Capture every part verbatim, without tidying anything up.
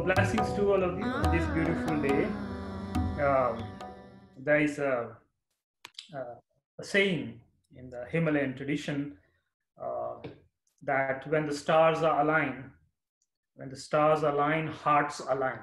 blessings to all of you on this beautiful day. Um, there is a, a, a saying in the Himalayan tradition uh, that when the stars are aligned, when the stars align, hearts align.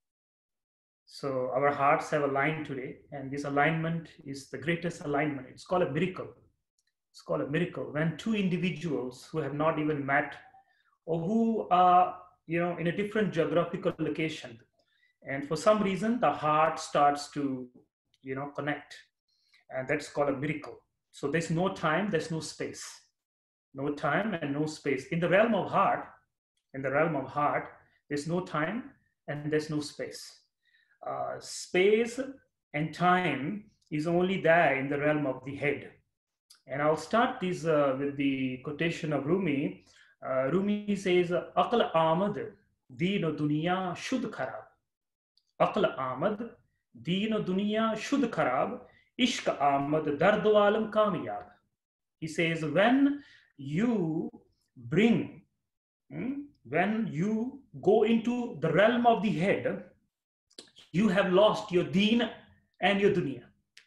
So our hearts have aligned today, and this alignment is the greatest alignment. It's called a miracle. It's called a miracle when two individuals who have not even met or who are, you know, in a different geographical location, and for some reason the heart starts to, you know, connect, and that's called a miracle. So there's no time, there's no space, no time and no space in the realm of heart. In the realm of heart, there's no time and there's no space. Uh, space and time is only there in the realm of the head. And I'll start this uh, with the quotation of Rumi. Uh, Rumi says, "Aql Ahmad, deen o duniya shud kharab. Aql Ahmad, deen o duniya shud kharab. Ishq Ahmad, dard o alam kamyab." He says, when you bring, hmm, when you go into the realm of the head, you have lost your deen and your dunya.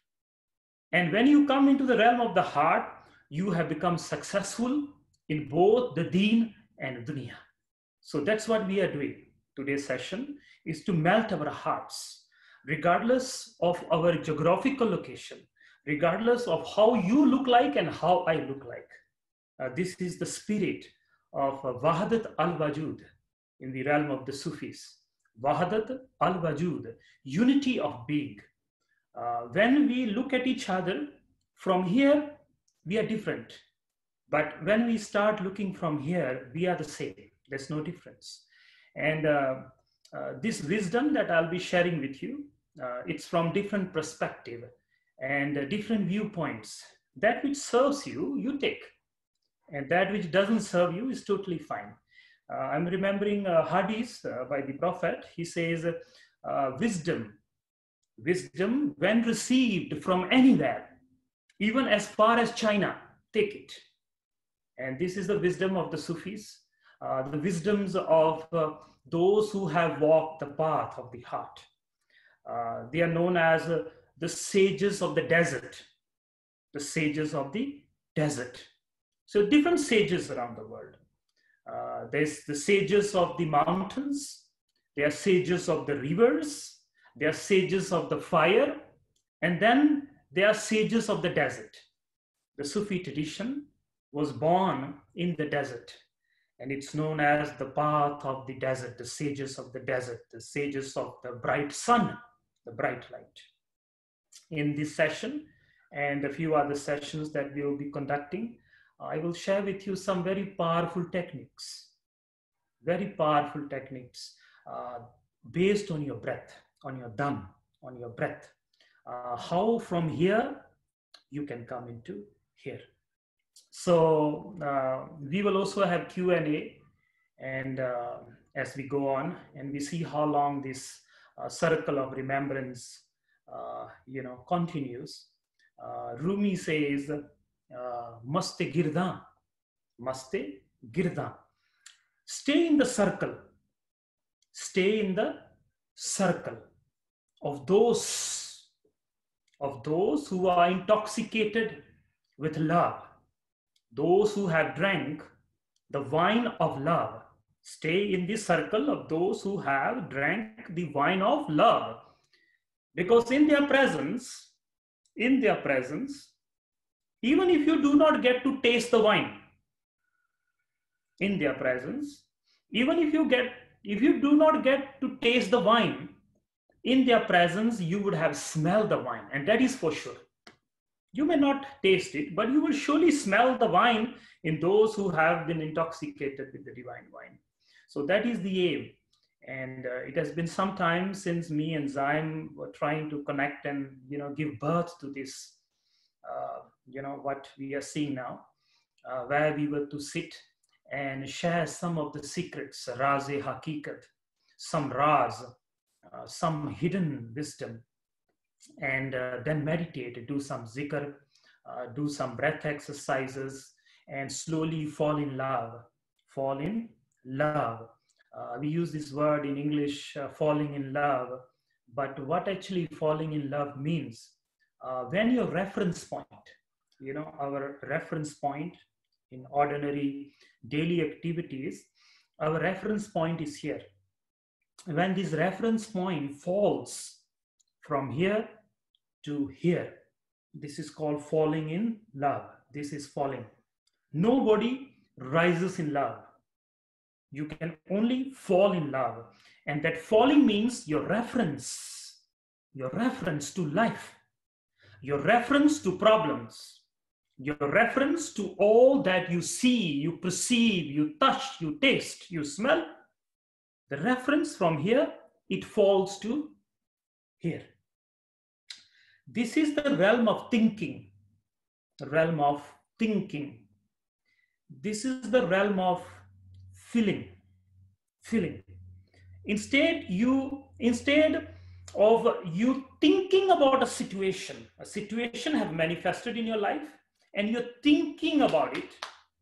And when you come into the realm of the heart, you have become successful in both the deen and dunya. So that's what we are doing. Today's session is to melt our hearts, regardless of our geographical location, regardless of how you look like and how I look like. Uh, this is the spirit of uh, Wahadat al-Wajud in the realm of the Sufis. Wahadat al-Wajud, unity of being. Uh, when we look at each other from here, we are different. But when we start looking from here, we are the same. There's no difference. And uh, uh, this wisdom that I'll be sharing with you, uh, it's from different perspective and uh, different viewpoints. That which serves you, you take. And that which doesn't serve you is totally fine. Uh, I'm remembering a hadith uh, by the Prophet. He says, uh, wisdom, wisdom when received from anywhere, even as far as China, take it. And this is the wisdom of the Sufis, uh, the wisdoms of uh, those who have walked the path of the heart. Uh, they are known as uh, the sages of the desert, the sages of the desert. So different sages around the world. Uh, there's the sages of the mountains, there are sages of the rivers, there are sages of the fire, and then there are sages of the desert. The Sufi tradition was born in the desert, and it's known as the path of the desert, the sages of the desert, the sages of the bright sun, the bright light. In this session and a few other sessions that we will be conducting, I will share with you some very powerful techniques, very powerful techniques uh, based on your breath, on your dam, on your breath. Uh, how from here you can come into here. So uh, we will also have Q and A, and uh, as we go on and we see how long this uh, circle of remembrance, uh, you know, continues. Uh, Rumi says, Uh, Maste girdan, maste girdan. Stay in the circle, stay in the circle of those, of those who are intoxicated with love, those who have drank the wine of love. Stay in the circle of those who have drank the wine of love, because in their presence, in their presence, even if you do not get to taste the wine in their presence, even if you get, if you do not get to taste the wine in their presence, you would have smelled the wine, and that is for sure. You may not taste it, but you will surely smell the wine in those who have been intoxicated with the divine wine. So that is the aim. And uh, it has been some time since me and Zaim were trying to connect and, you know, give birth to this, uh, you know, what we are seeing now, uh, where we were to sit and share some of the secrets, Raz-e Hakikat, some Raz, uh, some hidden wisdom, and uh, then meditate, do some zikr, uh, do some breath exercises, and slowly fall in love, fall in love Uh, we use this word in English, uh, falling in love, but what actually falling in love means, uh, when your reference point, you know, our reference point in ordinary daily activities, our reference point is here. When this reference point falls from here to here, this is called falling in love. This is falling. Nobody rises in love. You can only fall in love. And that falling means your reference, your reference to life, your reference to problems, your reference to all that you see, you perceive, you touch, you taste, you smell. The reference from here, it falls to here. This is the realm of thinking, the realm of thinking. This is the realm of feeling, feeling. Instead, you, instead of you thinking about a situation, a situation have manifested in your life, and you're thinking about it,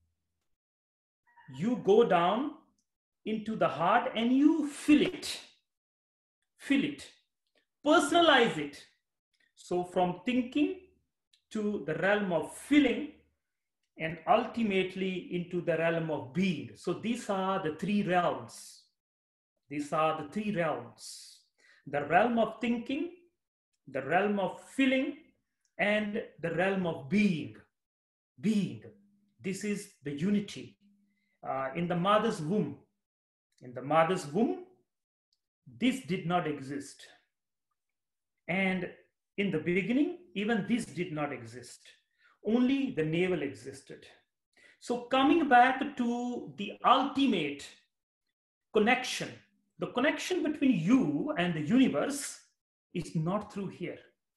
you go down into the heart and you feel it, feel it, personalize it. So from thinking to the realm of feeling, and ultimately into the realm of being. So these are the three realms. These are the three realms. The realm of thinking, the realm of feeling, and the realm of being. Being. This is the unity. Uh, in the mother's womb, in the mother's womb, this did not exist. And in the beginning, even this did not exist. Only the navel existed. So coming back to the ultimate connection, the connection between you and the universe is not through here.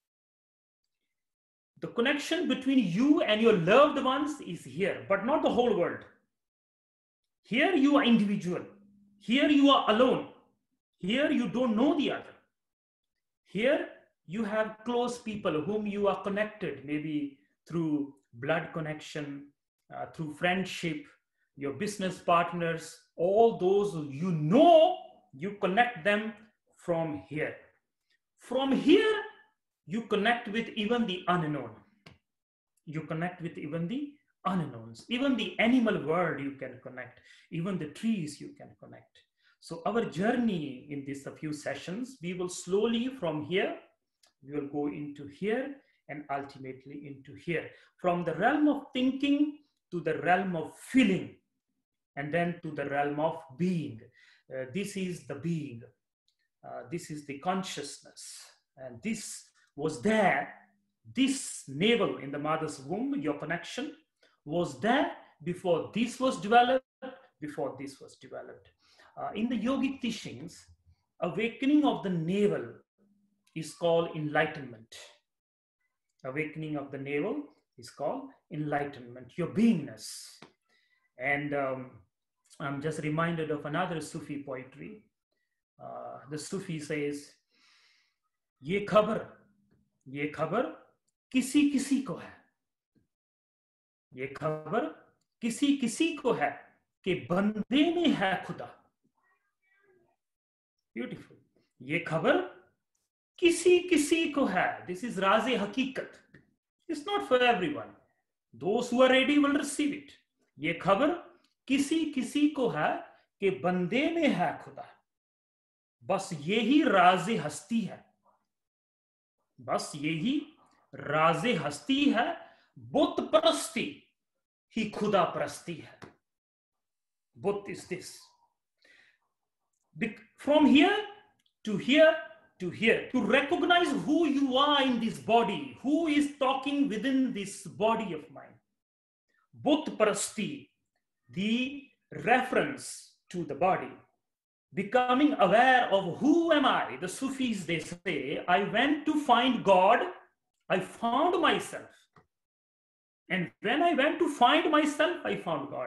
The connection between you and your loved ones is here, but not the whole world. Here you are individual. Here you are alone. Here you don't know the other. Here you have close people whom you are connected, maybe through blood connection, uh, through friendship, your business partners, all those you know, you connect them from here. From here, you connect with even the unknown. You connect with even the unknowns. Even the animal world you can connect. Even the trees you can connect. So our journey in these a few sessions, we will slowly from here, we will go into here, and ultimately into here. From the realm of thinking to the realm of feeling, and then to the realm of being. Uh, this is the being. Uh, this is the consciousness. And this was there. This navel in the mother's womb, your connection, was there before this was developed, before this was developed. Uh, in the yogic teachings, awakening of the navel is called enlightenment. Awakening of the navel is called enlightenment, your beingness. And um, I'm just reminded of another Sufi poetry. Uh, the Sufi says, "Ye khabar, ye khabar, kisi kisi ko hai. Ye khabar, kisi kisi ko hai, ke bande mein hai khuda." Beautiful. Ye khabar, kisi kisi ko hai. This is Raze Hakikat. It's not for everyone. Those who are ready will receive it. Ye khabar kisi kisi ko hai ke bande mein hai khuda. बस यही राज़े हस्ती है, बस यही राज़े हस्ती है, बुत परस्ती ही खुदा परस्ती है. Buddha is this. From here to here to here, to recognize who you are in this body, who is talking within this body of mine. Buddha parasti, the reference to the body. Becoming aware of who am I. The Sufis, they say, I went to find God, I found myself. And when I went to find myself, I found God.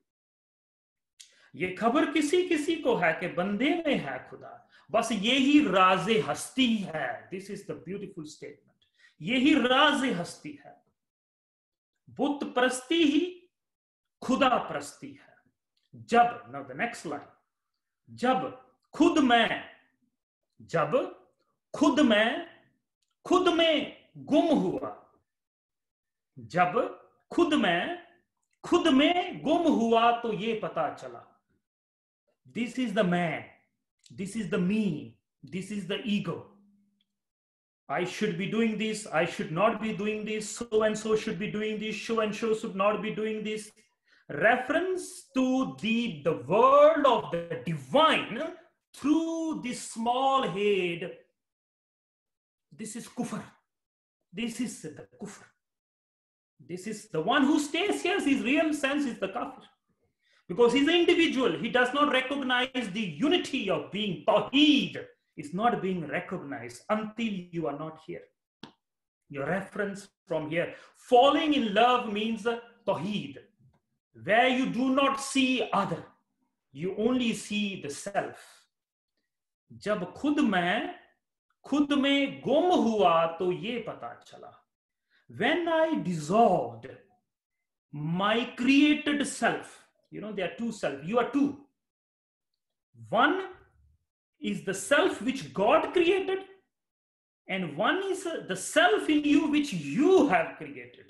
ये खबर किसी किसी को है कि बंदे में है खुदा, बस यही राज़े हस्ती है. This is the beautiful statement. यही राज़े हस्ती है. बुत परस्ती ही खुदा परस्ती है. जब, now the next line, जब खुद मैं जब खुद मैं खुद में गुम हुआ जब खुद मैं खुद में गुम हुआ तो ये पता चला. This is the man, this is the me, this is the ego. I should be doing this, I should not be doing this, so and so should be doing this, so and so should not be doing this. Reference to the, the world of the divine through this small head. This is kufr. This is the kufr. This is the one who stays here, his real sense is the kafir. Because he's an individual, he does not recognize the unity of being. Tawheed is not being recognized until you are not here. Your reference from here. Falling in love means Tawheed, where you do not see other, you only see the self. जब खुद मैं खुद में गुम हुआ तो ये पता चला. When I dissolved my created self, you know, there are two self, you are two. One is the self which God created, and one is the self in you which you have created.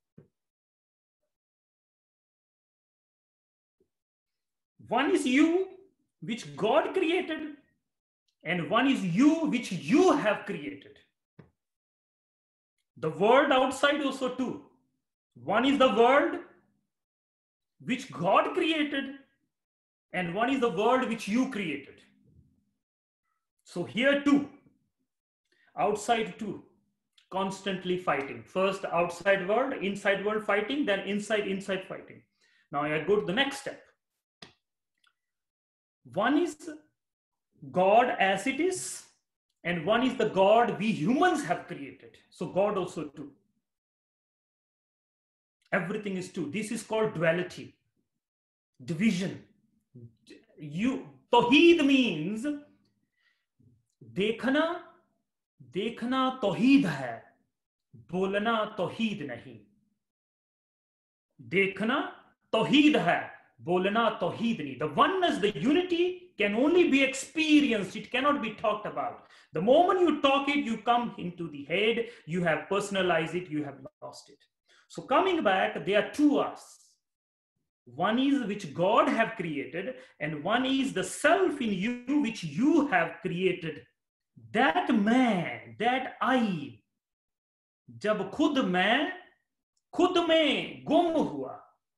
One is you which God created, and one is you which you have created. The world outside also two. One is the world which God created, and one is the world which you created. So here two, outside two, constantly fighting. First outside world, inside world fighting, then inside, inside fighting. Now I go to the next step. One is God as it is, and one is the God we humans have created. So God also two. Everything is two. This is called duality, division. You, Tawheed means देखना देखना तौहीद है, बोलना तौहीद नहीं. देखना तौहीद है, बोलना तौहीद नहीं. The oneness, the unity can only be experienced, it cannot be talked about. The moment you talk it, you come into the head, you have personalized it, you have lost it. So coming back, there are two us. One is which God have created, and one is the self in you which you have created. That man, that I, जब खुद मैं खुद में गुम हुआ,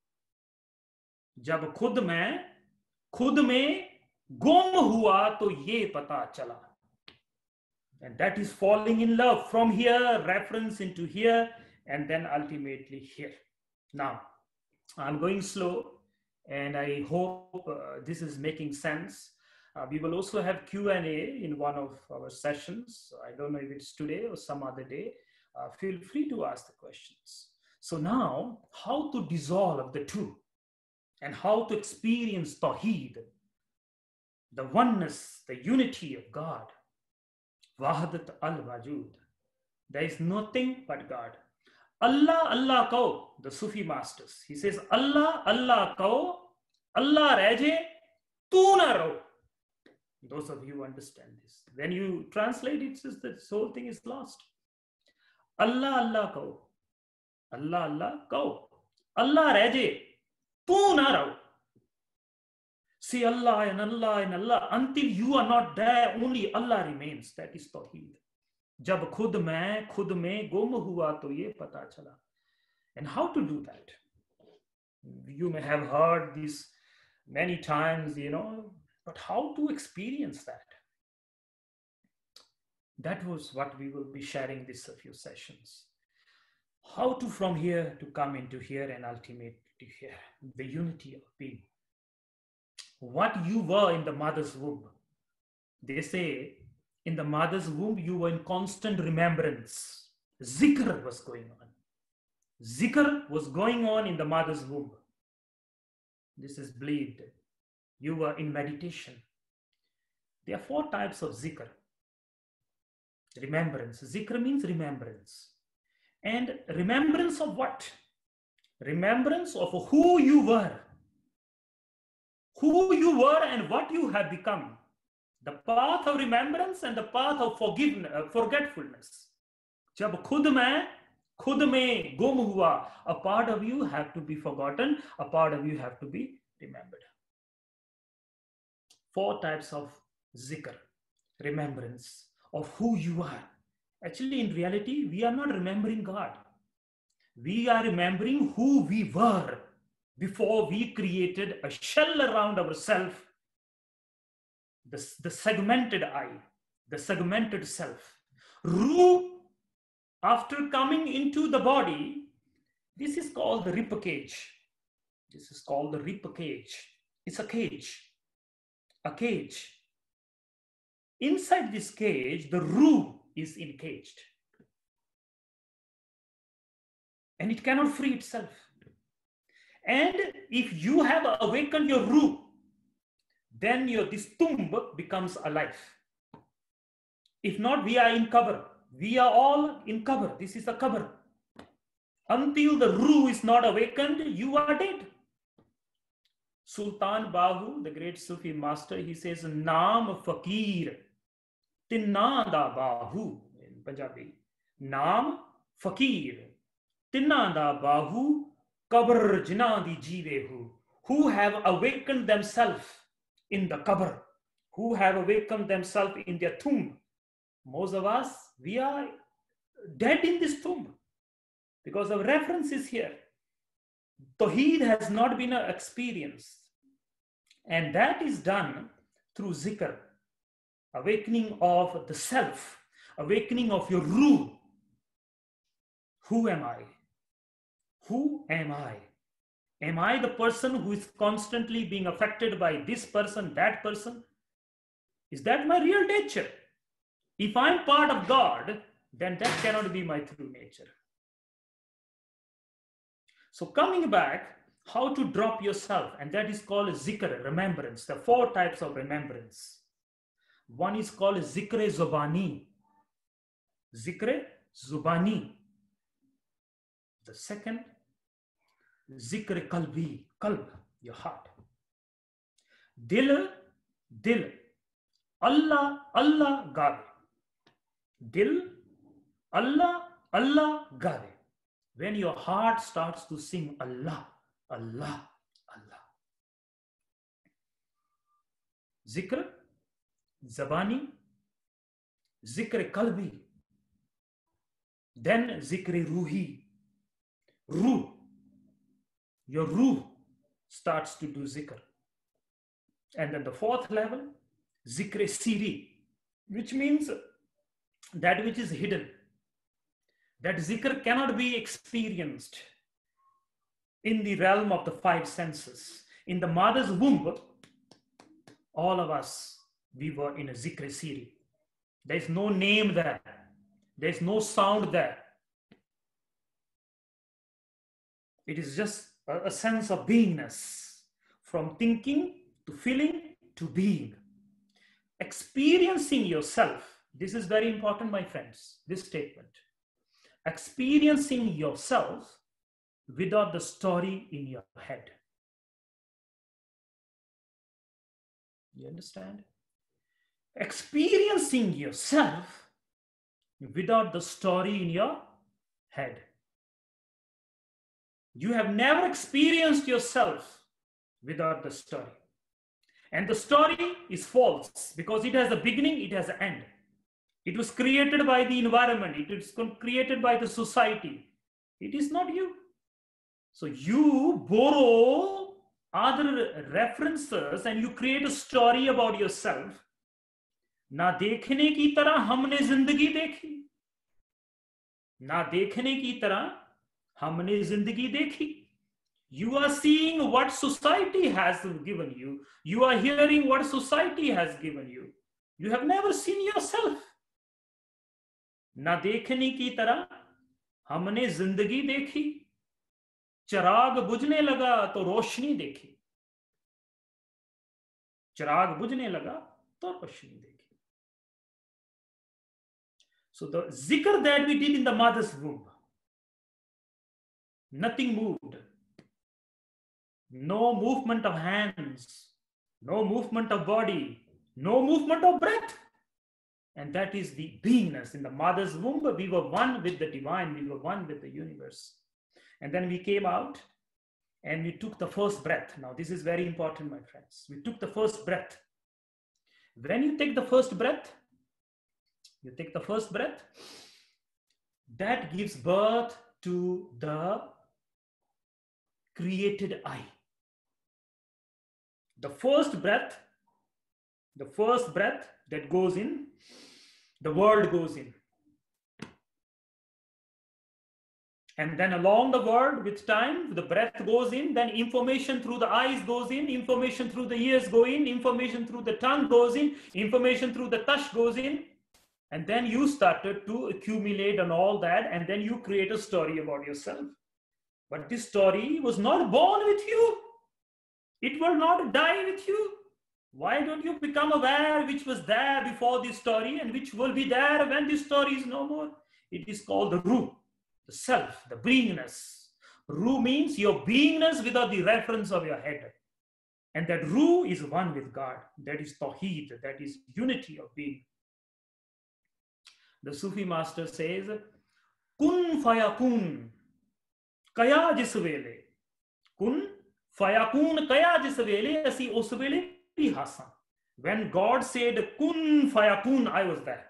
जब खुद मैं खुद में गुम हुआ तो ये पता चला. And that is falling in love. From here, reference into here, and then ultimately here. Now, I'm going slow, and I hope uh, this is making sense. Uh, we will also have Q and A in one of our sessions. I don't know if it's today or some other day. Uh, feel free to ask the questions. So now, how to dissolve the two, and how to experience Tawheed, the oneness, the unity of God. Wahdat al-Wajud. There is nothing but God. Allah, Allah kaho, the Sufi masters. He says, Allah, Allah kaho, Allah reje, tu na raho. Those of you who understand this. When you translate it, says that this whole thing is lost. Allah, Allah kaho, Allah, Allah kaho, Allah reje, tu na raho. See Allah and Allah and Allah. Until you are not there, only Allah remains. That is Tawheed. जब खुद मैं खुद में गुम हुआ तो ये पता चला. And how to do that? You may have heard this many times, you know, but how to experience that? That was what we will be sharing this a few sessions. How to from here to come into here and ultimately here. The unity of being. What you were in the mother's womb. They say, in the mother's womb, you were in constant remembrance. Zikr was going on. Zikr was going on in the mother's womb. This is believed. You were in meditation. There are four types of zikr. Remembrance. Zikr means remembrance. And remembrance of what? Remembrance of who you were. who you were and what you have become. The path of remembrance and the path of forgiveness, uh, forgetfulness. जब खुद में खुद में गुम हुआ, a part of you have to be forgotten, a part of you have to be remembered. Four types of zikr, remembrance of who you are. Actually, in reality, we are not remembering God. We are remembering who we were before we created a shell around ourselves, the, the segmented I, the segmented self. Ruh, after coming into the body, this is called the rib cage. This is called the rib cage. It's a cage. A cage. Inside this cage, the ruh is encaged. And it cannot free itself. And if you have awakened your ruh, then your this tomb becomes alive. If not, we are in cover. We are all in cover. This is a cover. Until the ruh is not awakened, you are dead. Sultan Bahu, the great Sufi master, he says, Naam Fakir, Tinna da Bahu, in Punjabi. Naam Fakir, Tinna da Bahu, Kabr Jina di Jivehu, who have awakened themselves in the qabr, who have awakened themselves in their tomb. Most of us, we are dead in this tomb because the reference is here. Tawheed has not been experienced, and that is done through zikr, awakening of the self, awakening of your ruh. Who am I? Who am I? Am I the person who is constantly being affected by this person, that person? Is that my real nature? If I'm part of God, then that cannot be my true nature. So coming back, how to drop yourself, and that is called zikr, remembrance. There are four types of remembrance. One is called zikr zubani. Zikr zubani. The second, zikr kalbi, kalb, your heart. Dil, dil, Allah, Allah, gabe. Dil, Allah, Allah, gabe. When your heart starts to sing Allah, Allah, Allah. Zikr, zabani, zikr kalbi. Then zikr ruhi. Ruh. Your ruh starts to do zikr. And then the fourth level, zikr siri, which means that which is hidden. That zikr cannot be experienced in the realm of the five senses. In the mother's womb, all of us, we were in a zikr siri. There is no name there. There is no sound there. It is just a, a sense of beingness, from thinking to feeling to being. Experiencing yourself. This is very important, my friends, this statement. Experiencing yourself without the story in your head. You understand? Experiencing yourself without the story in your head. You have never experienced yourself without the story. And the story is false because it has a beginning, it has an end. It was created by the environment. It is created by the society. It is not you. So you borrow other references and you create a story about yourself. ना देखने की तरह हमने जिंदगी देखी, ना देखने की तरह हमने जिंदगी देखी. You are seeing what society has given you. You are hearing what society has given you. You have never seen yourself. ना देखने की तरह हमने जिंदगी देखी, चिराग बुझने लगा तो रोशनी देखी. चिराग बुझने लगा तो रोशनी देखी. So the zikr that we did in the mother's womb, nothing moved. No movement of hands, no movement of body, no movement of breath. And that is the beingness. In the mother's womb, we were one with the divine, we were one with the universe. And then we came out and we took the first breath. Now, this is very important, my friends. We took the first breath. When you take the first breath, you take the first breath, that gives birth to the created I. The first breath, the first breath that goes in, the world goes in. And then along the world, with time, the breath goes in, then information through the eyes goes in, information through the ears go in, information through the tongue goes in, information through the touch goes in. And then you started to accumulate and all that, and then you create a story about yourself. But this story was not born with you. It will not die with you. Why don't you become aware which was there before this story and which will be there when this story is no more? It is called the Ruh, the self, the beingness. Ruh means your beingness without the reference of your head. And that Ruh is one with God. That is Tawheed. That is unity of being. The Sufi master says, Kun fayakun, kaya jis vele. Kun fayakun, kaya jis vele, asi us vele bhi hasa. When God said, Kun fayakun, I was there.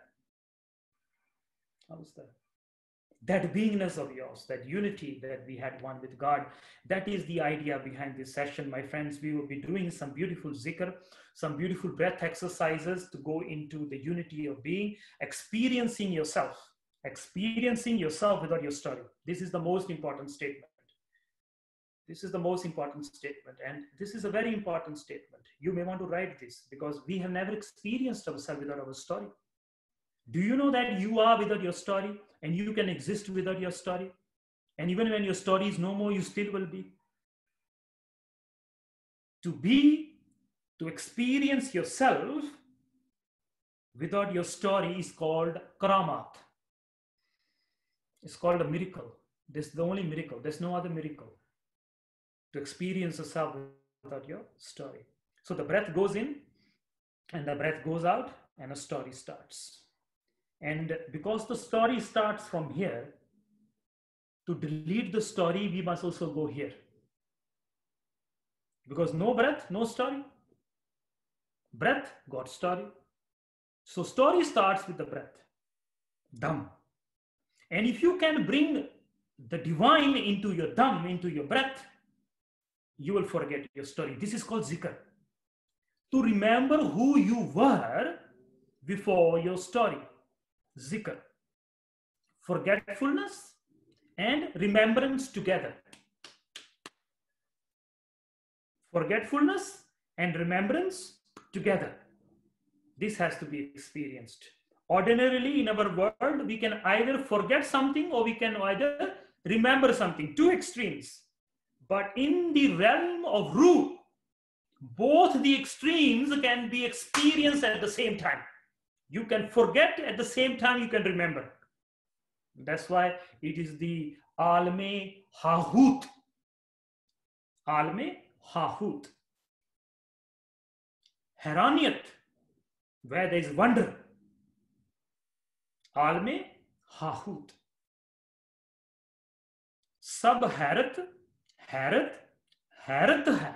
I was there. That beingness of yours, that unity that we had one with God, that is the idea behind this session. My friends, we will be doing some beautiful zikr, some beautiful breath exercises to go into the unity of being, experiencing yourself, experiencing yourself without your story. This is the most important statement. This is the most important statement. And this is a very important statement. You may want to write this because we have never experienced ourselves without our story. Do you know that you are without your story and you can exist without your story? And even when your story is no more, you still will be. To be, to experience yourself without your story is called karamat. It's called a miracle. This is the only miracle. There's no other miracle. To experience yourself without your story. So the breath goes in and the breath goes out and a story starts. And because the story starts from here, to delete the story, we must also go here. Because no breath, no story. Breath, got story. So story starts with the breath. Dam. And if you can bring the divine into your dam, into your breath, you will forget your story. This is called zikr. To remember who you were before your story. Zikr. Forgetfulness and remembrance together. Forgetfulness and remembrance together. This has to be experienced. Ordinarily in our world, we can either forget something or we can either remember something. Two extremes. But in the realm of Ruh, both the extremes can be experienced at the same time. You can forget at the same time you can remember. That's why it is the Alme Hahut. Alme Hahut. Haraniyat, where there is wonder. Alme Hahut. Sab Harat, Harat, Harat hai.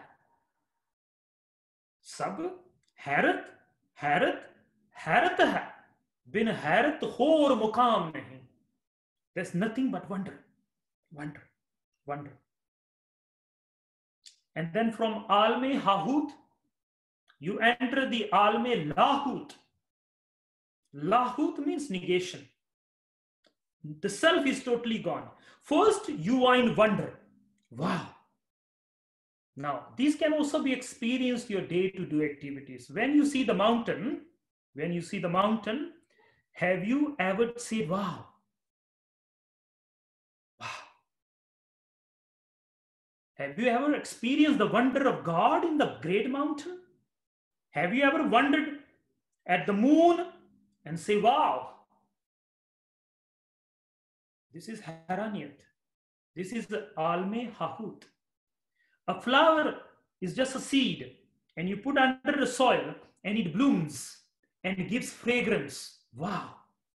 Sab Harat, Harat, Harat hai. Bin Harat ho aur muqam nahi. There's nothing but wonder, wonder, wonder. And then from Alme Hahut, you enter the Alme Lahut. Lahut means negation. The self is totally gone. First, you are in wonder. Wow. Now, these can also be experienced your day-to-day activities. When you see the mountain, when you see the mountain, have you ever said, wow? Wow. Have you ever experienced the wonder of God in the great mountain? Have you ever wondered at the moon and say, wow? This is Haraniyat. This is the Alme Hahut. A flower is just a seed. and you put under the soil and it blooms and it gives fragrance. Wow.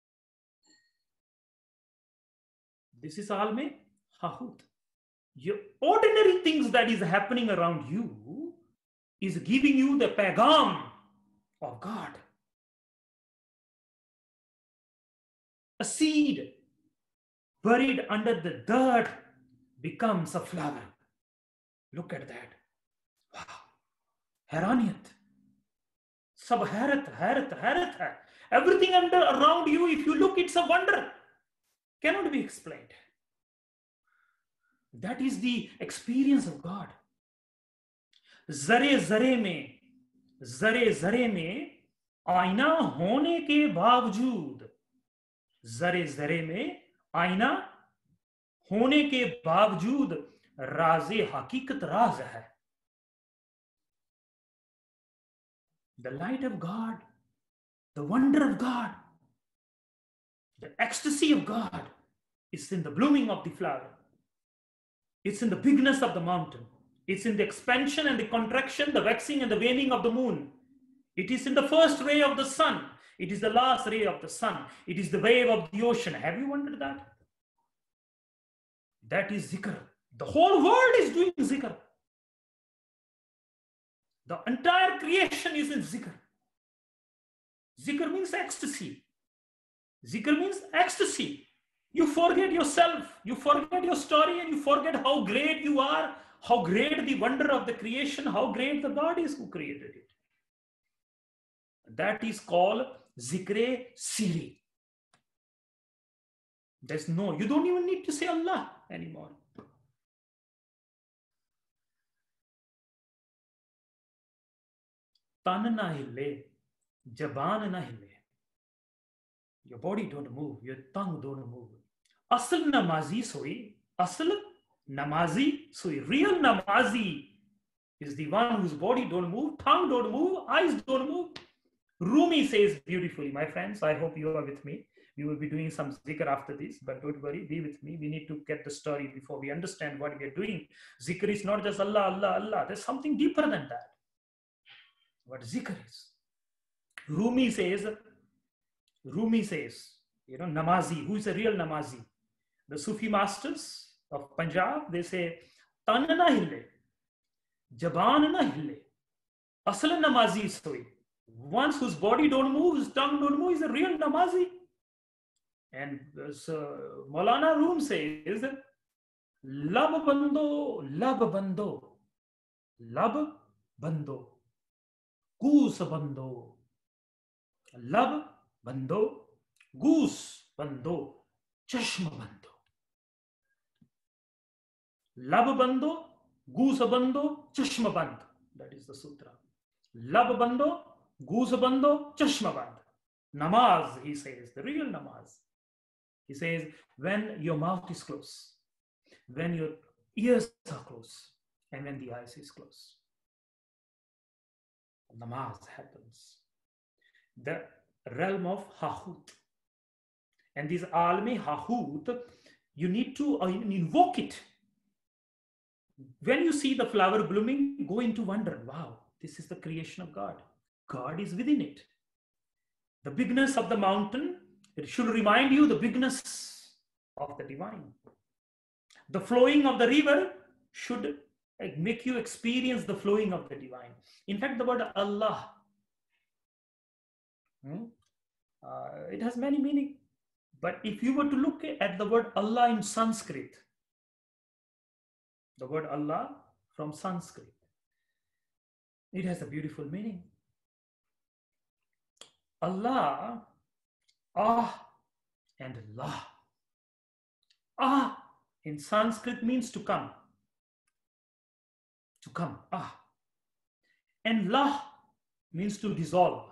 This is Alme Hahut. Your ordinary things that is happening around you is giving you the pagam of God. A seed buried under the dirt becomes a flower. Look at that. Wow. Haraniyat. Sab harat, harat, harat hai. Everything under around you, if you look, it's a wonder. Cannot be explained. That is the experience of God. Zare zare mein, zare zare mein, आईना होने के बावजूद, जरे जरे में आईना होने के बावजूद राज़े हकीकत राज है. The light of God, the wonder of God, the ecstasy of God is in the blooming of the flower. It's in the bigness of the mountain. It's in the expansion and the contraction, the waxing and the waning of the moon. It is in the first ray of the sun. It is the last ray of the sun. It is the wave of the ocean. Have you wondered that? That is zikr. The whole world is doing zikr. The entire creation is in zikr. Zikr means ecstasy. Zikr means ecstasy. You forget yourself, you forget your story, and you forget how great you are, how great the wonder of the creation, how great the God is who created it. That is called zikre siri. There's no, you don't even need to say Allah anymore. Tan na hille, jaban na hille. Your body don't move, your tongue don't move. Asal namazi soi, asal namazi soi. Real namazi is the one whose body don't move, tongue don't move, eyes don't move. Rumi says beautifully, my friends, I hope you are with me. We will be doing some zikr after this, but don't worry, be with me. We need to get the story before we understand what we are doing. Zikr is not just Allah, Allah, Allah. There's something deeper than that. What zikr is. Rumi says, Rumi says, you know, namazi, who is a real namazi? The Sufi masters of Punjab, they say, tan na hille, jaban na hille, asal namazi soi. Once whose body don't move, his tongue don't move, is a real namazi. And so Maulana Rum says, lab bando, lab bando, lab bando, goose bando, lab bando, goose bando, chashma bando. Lab bando, goose bando, chashma bando. That is the sutra. Lab bando, goose bando, chashma bando. Namaz, he says, the real namaz. He says, when your mouth is closed, when your ears are closed, and when the eyes is closed. Namaz happens. The realm of Hahut. And this Alme Hahut, you need to uh, invoke it. When you see the flower blooming, go into wonder. Wow, this is the creation of God. God is within it. The bigness of the mountain, it should remind you the bigness of the divine. The flowing of the river should make you experience the flowing of the divine. In fact, the word Allah, hmm, uh, it has many meanings. But if you were to look at the word Allah in Sanskrit, the word Allah from Sanskrit, it has a beautiful meaning. Allah, Ah, and La. Ah in Sanskrit means to come. To come, Ah. And La means to dissolve.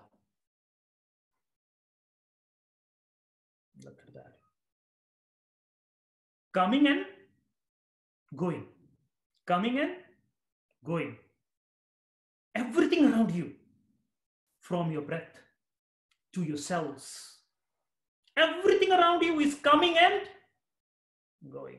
Look at that. Coming and going. Coming and going. Everything around you, from your breath to your cells, everything around you is coming and going.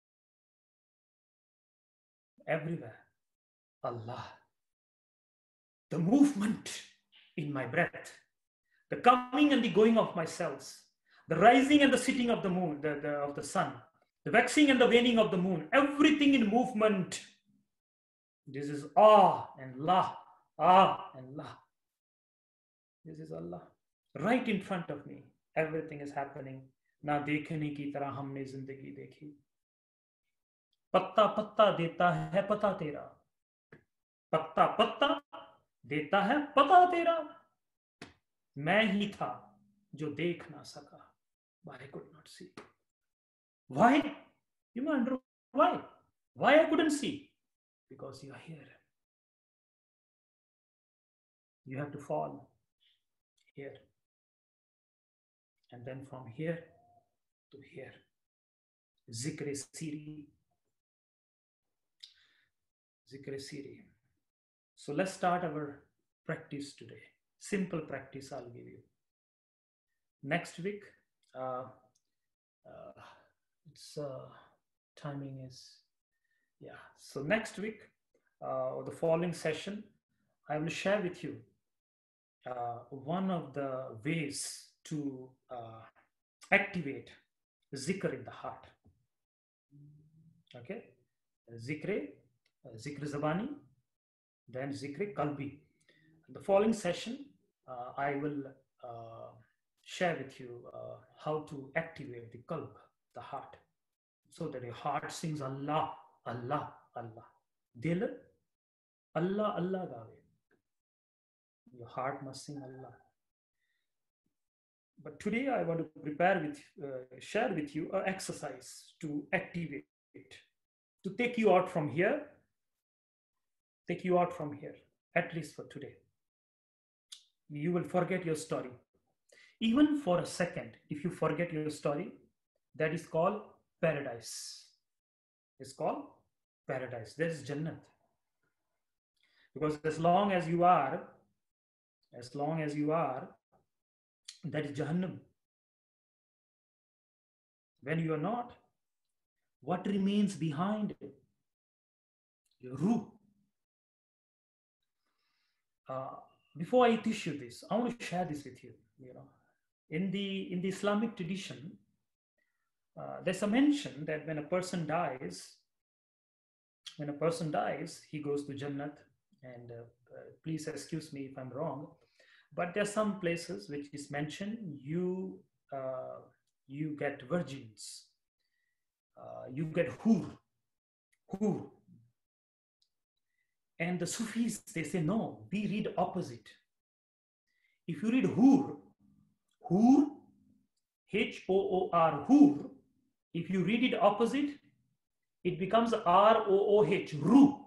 Everywhere. Allah. the movement in my breath, the coming and the going of my cells, the rising and the sitting of the moon, the, the, of the sun, the waxing and the waning of the moon, everything in movement. This is Ah and La, Ah and La. This is Allah. Right in front of me, everything is happening. Na dekhne ki tarah humne zindagi dekhi. Patta patta deta hai pata tera. Patta patta deta hai pata tera. मैं ही था जो देख ना सका. But I could not see. Why? You may wonder why? Why I couldn't see? Because you are here. You have to fall here. And then from here to here. Zikr Siri. Zikr Siri. So let's start our practice today. Simple practice I'll give you. Next week, uh, uh, its uh, timing is, yeah. So next week, uh, or the following session, I will share with you uh, one of the ways to uh, activate zikr in the heart. Okay, zikr, uh, zikr zabani, then zikr kalbi. In the following session, uh, I will uh, share with you uh, how to activate the qalb, the heart, so that your heart sings Allah, Allah, Allah. Dil, Allah, Allah gaave. Your heart must sing Allah. But today I want to prepare with, uh, share with you an exercise to activate it, to take you out from here, take you out from here, at least for today. You will forget your story. Even for a second, if you forget your story, that is called paradise. It's called paradise. That is Jannat. Because as long as you are, as long as you are, that is Jahannam. When you are not, what remains behind? Your ruh. Uh, before I teach you this, I want to share this with you. You know, in the in the Islamic tradition, uh, there's a mention that when a person dies, when a person dies, he goes to Jannat. And uh, uh, please excuse me if I'm wrong, but there are some places which is mentioned you uh, you get virgins, uh, you get hur, hur. And the Sufis, they say no, we read opposite. If you read hur, hur, H O O R, hur, if you read it opposite, it becomes R O O H, ru.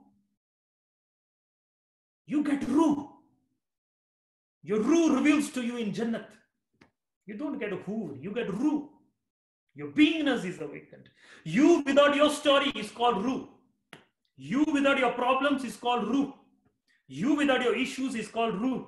You get ruh. Your ruh reveals to you in Jannat. You don't get a hur, you get ruh. Your beingness is awakened. You without your story is called ruh. You without your problems is called ruh. You without your issues is called ruh.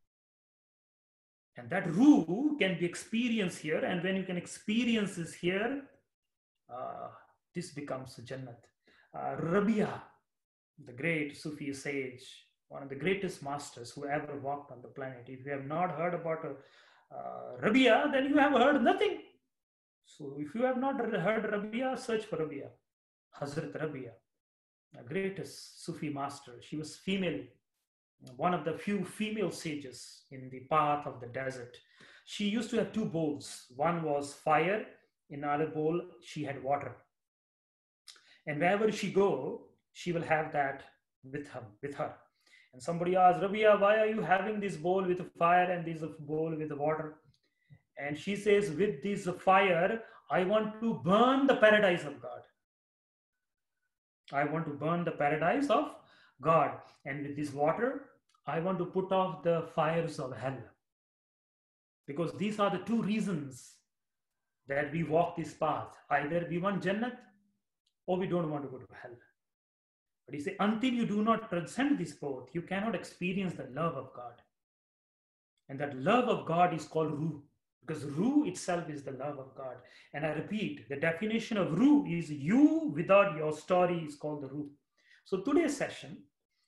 And that ruh can be experienced here. And when you can experience this here, uh, this becomes Jannat. Uh, Rabia, the great Sufi sage, one of the greatest masters who ever walked on the planet. If you have not heard about uh, Rabia, then you have heard nothing. So if you have not heard Rabia, search for Rabia. Hazrat Rabia, the greatest Sufi master. She was female, one of the few female sages in the path of the desert. She used to have two bowls. One was fire, in another bowl she had water. And wherever she go, she will have that with her. With her. And somebody asked, Rabia, why are you having this bowl with fire and this bowl with water? And she says, with this fire, I want to burn the paradise of God. I want to burn the paradise of God. And with this water, I want to put off the fires of hell. Because these are the two reasons that we walk this path. Either we want Jannat or we don't want to go to hell. But he said, until you do not transcend this both, you cannot experience the love of God. And that love of God is called ruh. Because ruh itself is the love of God. And I repeat, the definition of ruh is you without your story is called the ruh. So today's session,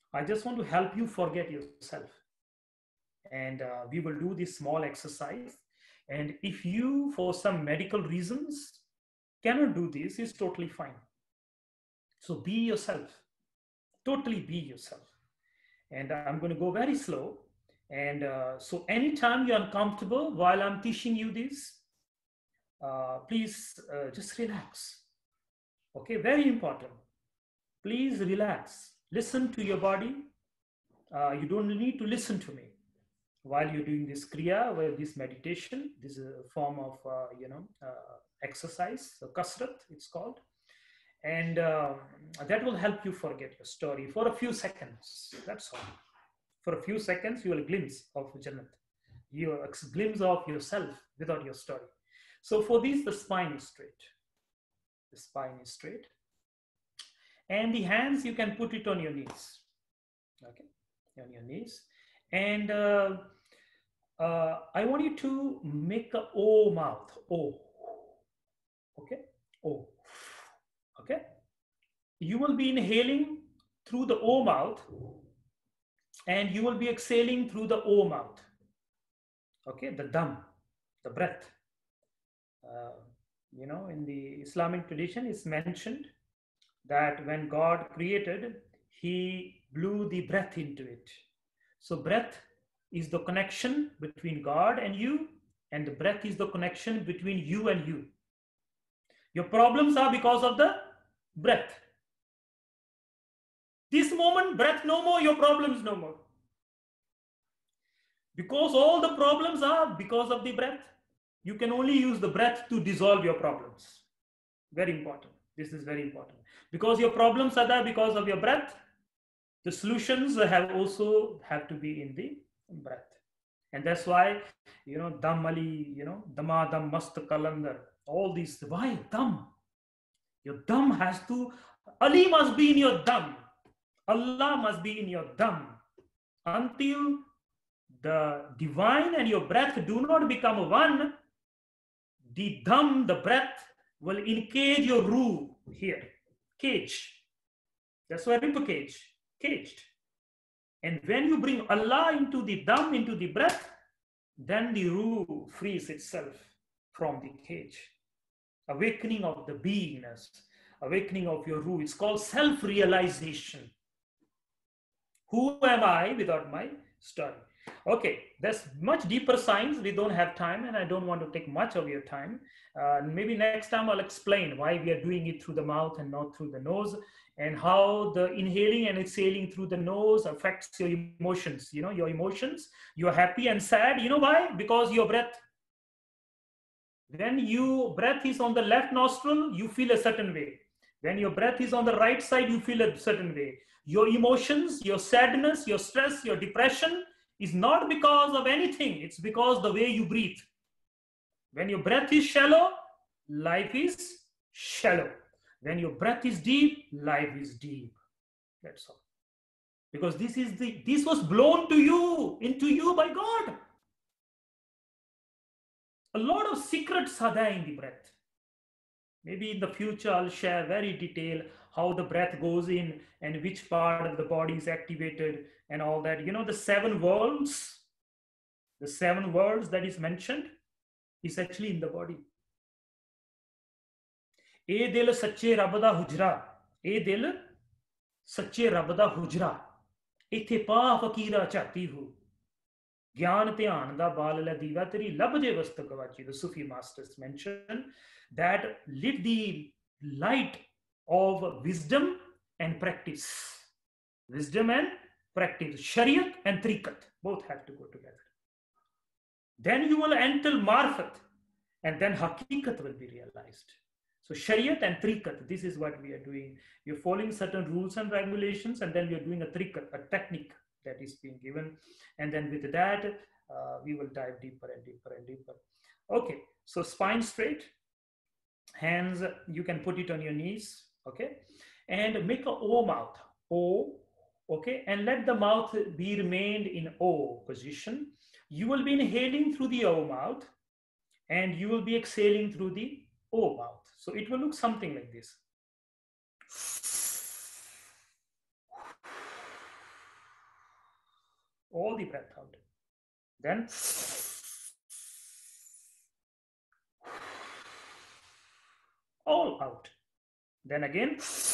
I just want to help you forget yourself. And uh, we will do this small exercise. And if you, for some medical reasons, cannot do this, it's totally fine. So be yourself, totally be yourself. And I'm going to go very slow. And uh, so anytime you're uncomfortable while I'm teaching you this, uh, please uh, just relax. Okay, very important. Please relax. Listen to your body. Uh, you don't need to listen to me while you're doing this kriya, or this meditation. This is a form of, uh, you know, uh, exercise, so kasrat it's called. And um, that will help you forget your story for a few seconds. That's all. For a few seconds, you will glimpse of Jannat. You will glimpse of yourself without your story. So for this, the spine is straight. The spine is straight. And the hands, you can put it on your knees. Okay, on your knees. And uh, uh, I want you to make a O mouth. O. Okay, O. Okay. You will be inhaling through the O mouth, and you will be exhaling through the O mouth. Okay, the dam, the breath. Uh, you know, in the Islamic tradition, it's mentioned that when God created, he blew the breath into it. So breath is the connection between God and you, and the breath is the connection between you and you. Your problems are because of the breath. This moment, breath no more, your problems no more. Because all the problems are because of the breath, you can only use the breath to dissolve your problems. Very important. This is very important. Because your problems are there because of your breath, the solutions have also have to be in the breath. And that's why, you know, Dam Ali, you know, Dama Dam Mast Kalandar, all these. Why Dam? Your Dam has to, Ali must be in your Dam. Allah must be in your Dam. Until the divine and your breath do not become one, the Dam, the breath, will encage your ruh here. Cage. That's why rib cage. Caged. And when you bring Allah into the Dam, into the breath, then the ruh frees itself from the cage. Awakening of the beingness, awakening of your ruh. It's called self-realization. Who am I without my story? Okay, that's much deeper science. We don't have time, and I don't want to take much of your time. Uh, maybe next time I'll explain why we are doing it through the mouth and not through the nose, and how the inhaling and exhaling through the nose affects your emotions. You know, your emotions, you're happy and sad. You know why? Because your breath. When your breath is on the left nostril, you feel a certain way. When your breath is on the right side, you feel a certain way. Your emotions, your sadness, your stress, your depression is not because of anything. It's because the way you breathe. When your breath is shallow, life is shallow. When your breath is deep, life is deep. That's all. Because this is the this was blown to you, into you by God. A lot of secrets are there in the breath. Maybe in the future, I'll share very detail how the breath goes in and which part of the body is activated and all that. You know, the seven worlds, the seven worlds that is mentioned is actually in the body. E dil sache Rabb da hujra. E dil sache Rabb da hujra. Ithe pa fakira chati hu. Gyan dhyan da bal la diva teri labje vasta gavachi. The Sufi masters mention that lit the light of wisdom and practice. Wisdom and practice. Shariat and triqat. Both have to go together. Then you will enter marfat, and then hakikat will be realized. So shariat and triqat, this is what we are doing. You're following certain rules and regulations, and then we are doing a triqat, a technique that is being given. And then with that, uh, we will dive deeper and deeper and deeper. Okay, so spine straight. Hands, you can put it on your knees, okay? And make a O mouth, O, okay? And let the mouth be remained in O position. You will be inhaling through the O mouth, and you will be exhaling through the O mouth. So it will look something like this. all the breath out. Then all out. Then again.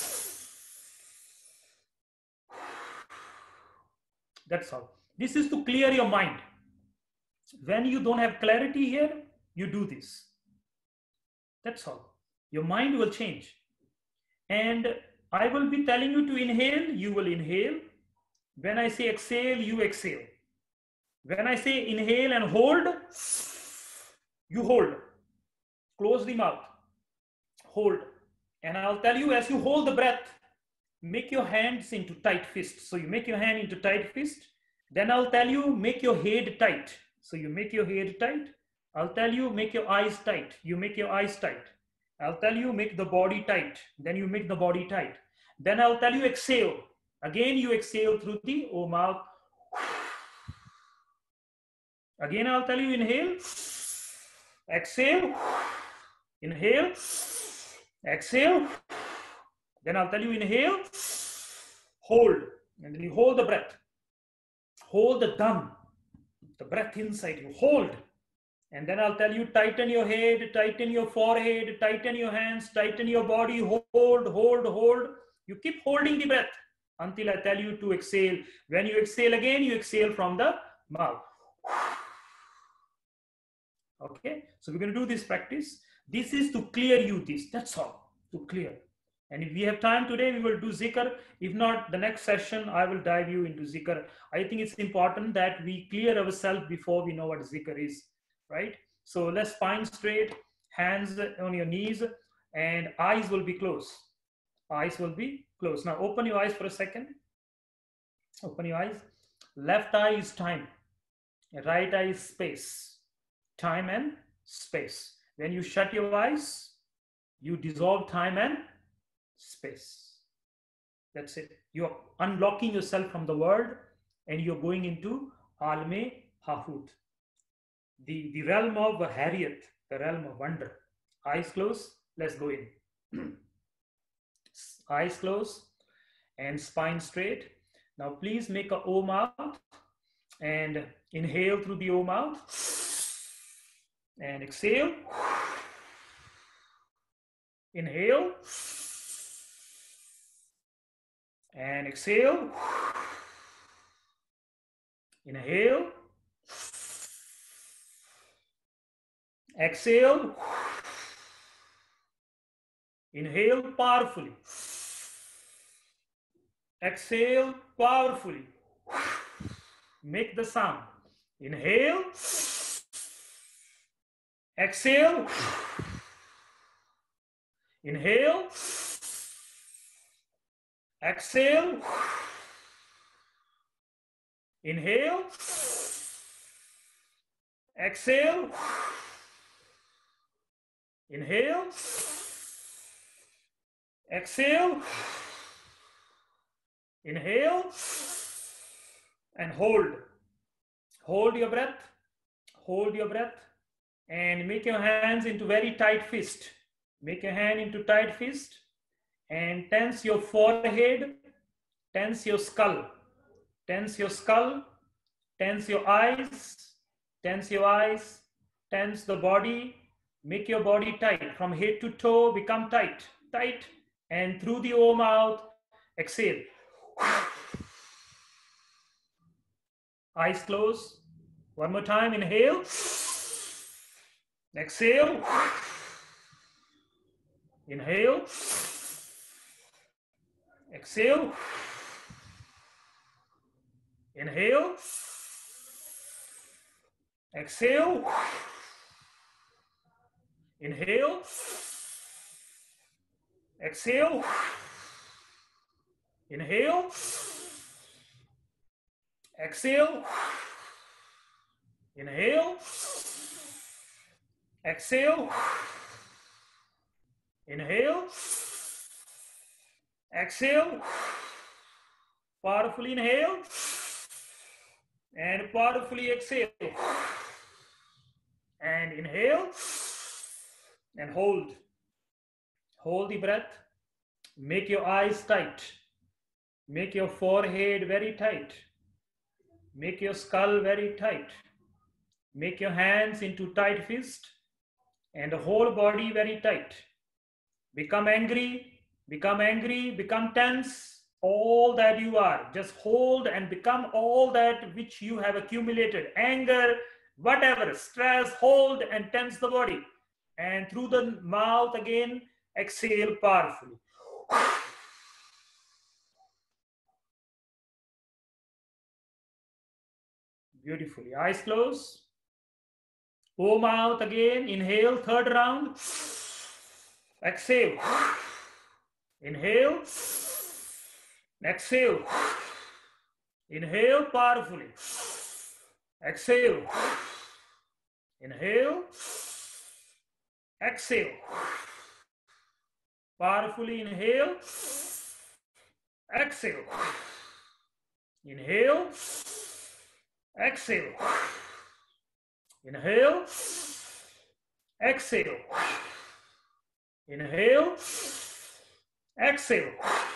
That's all. This is to clear your mind. When you don't have clarity here, you do this. That's all. Your mind will change. And I will be telling you to inhale, you will inhale. When I say exhale, you exhale. When I say inhale and hold, you hold. Close the mouth. Hold. And I'll tell you, as you hold the breath, make your hands into tight fists. So you make your hand into tight fist. Then I'll tell you, make your head tight. So you make your head tight. I'll tell you, make your eyes tight. You make your eyes tight. I'll tell you, make the body tight. Then you make the body tight. Then I'll tell you, exhale. Again, you exhale through the O mouth. Again, I'll tell you, inhale. Exhale. Inhale. Exhale. Then I'll tell you, inhale. Hold. And then you hold the breath. Hold the dum. The breath inside you. Hold. And then I'll tell you, tighten your head, tighten your forehead, tighten your hands, tighten your body, hold, hold, hold. You keep holding the breath until I tell you to exhale. When you exhale again, you exhale from the mouth. Okay, so we're going to do this practice. This is to clear you this, that's all, to clear. And if we have time today, we will do zikr. If not, the next session, I will dive you into zikr. I think it's important that we clear ourselves before we know what zikr is. Right? So let's spine straight, hands on your knees, and eyes will be closed. Eyes will be closed. Now open your eyes for a second. Open your eyes. Left eye is time. Right eye is space. Time and space. When you shut your eyes, you dissolve time and space. That's it. You're unlocking yourself from the world and you're going into Alme Hahut. The, the realm of Harriet, the realm of wonder. Eyes closed, let's go in. Eyes closed and spine straight. Now please make a O mouth and inhale through the O mouth and exhale. Inhale and exhale. Inhale. Exhale. Inhale powerfully. Exhale powerfully. Make the sound. Inhale. Exhale. Inhale. Exhale. Inhale. Exhale. Inhale. Exhale. Inhale. And hold. Hold your breath. Hold your breath. And make your hands into very tight fist. Make your hand into tight fist. And tense your forehead. Tense your skull. Tense your skull. Tense your eyes. Tense your eyes. Tense the body. Make your body tight. From head to toe, become tight. Tight. And through the O mouth, exhale. Eyes closed. One more time. Inhale. Exhale. Inhale. Exhale. Inhale. Exhale. Inhale. Exhale. Inhale. Exhale. Inhale. Exhale. Inhale. Exhale. Powerfully inhale. And powerfully exhale. And inhale. And hold. Hold the breath. Make your eyes tight. Make your forehead very tight. Make your skull very tight. Make your hands into tight fist and the whole body very tight. Become angry, become angry, become tense, all that you are. Just hold and become all that which you have accumulated. Anger, whatever, stress, hold and tense the body. And through the mouth again, exhale powerfully. Beautifully. Eyes closed. O mouth again. Inhale, third round. Exhale. Inhale. Exhale. Inhale powerfully. Exhale. Inhale. Exhale. Powerfully inhale. Exhale. Inhale. Exhale. Inhale. Exhale. Inhale. Exhale.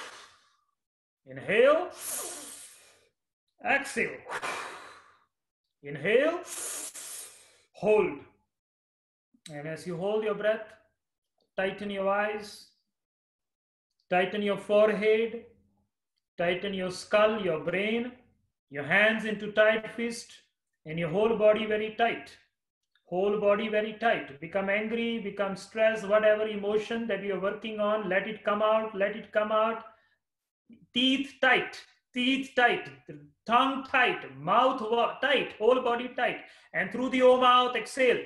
Inhale. Exhale. Inhale. Hold. And as you hold your breath, tighten your eyes, tighten your forehead, tighten your skull, your brain, your hands into tight fist, and your whole body very tight. Whole body very tight. Become angry, become stressed, whatever emotion that you're working on, let it come out, let it come out. Teeth tight, teeth tight, tongue tight, mouth tight, whole body tight. And through the O mouth, exhale.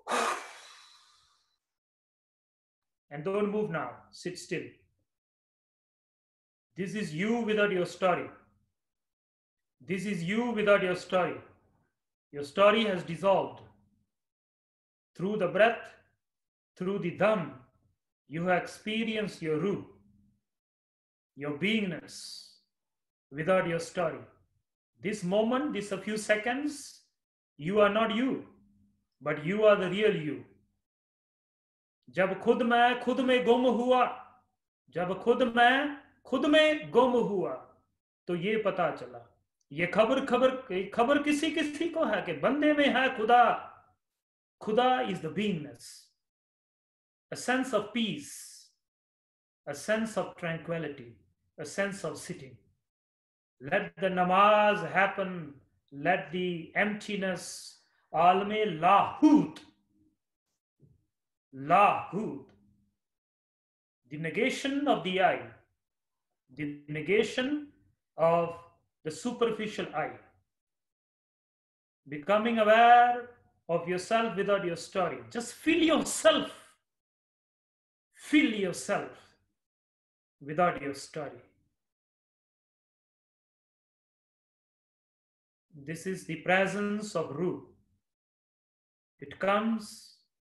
And don't move now, sit still. This is you without your story. This is you without your story. Your story has dissolved. Through the breath, through the dham, you have experienced your Ru, your beingness without your story. This moment, this a few seconds, you are not you, but you are the real you. जब खुद मैं खुद में गुम हुआ, जब खुद मैं खुद में गुम हुआ, तो ये पता चला, ये खबर खबर खबर किसी किसी को है कि बंदे में है खुदा. Khuda is the beingness, a sense of peace, a sense of tranquility, a sense of sitting. Let the namaz happen, let the emptiness, alme lahut, lahut, the negation of the I, the negation of the superficial I, becoming aware of yourself without your story. Just feel yourself, feel yourself without your story. This is the presence of Ru. It comes.